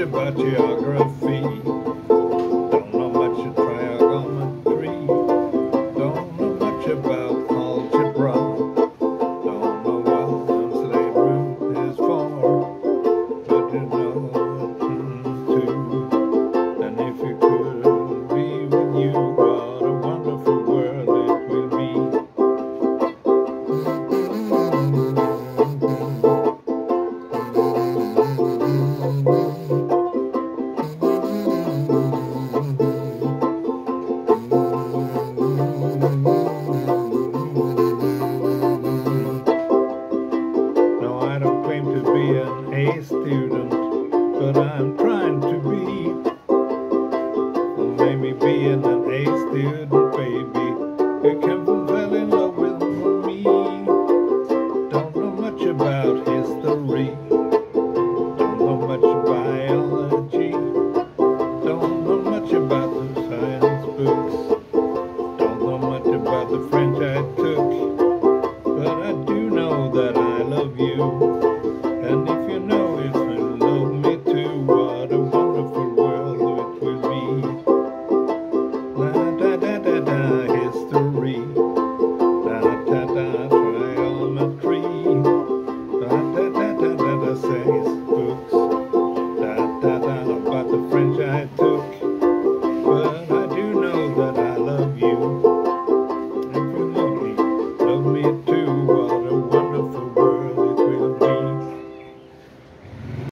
about geography. Don't know much of trigonometry. Don't know much about algebra. Don't know what slave root is for. But you know it too. And if you could be with you, what a wonderful world it will be. No, I don't claim to be an A student, but I'm trying to be. Well, maybe being an A student